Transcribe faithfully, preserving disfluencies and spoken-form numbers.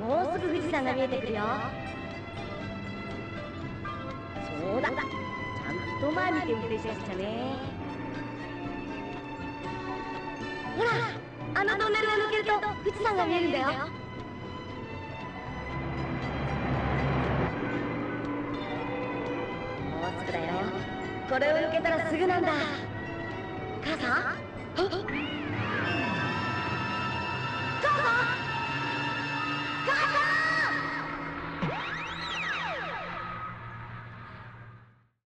もうすぐ富士山が見えてくるよ。そうだ、ちゃんと前見て運転しなくちゃね。ほら、あのトンネルを抜けると富士山が見えるんだよ。もうすぐだよ。これを抜けたらすぐなんだ。母さん、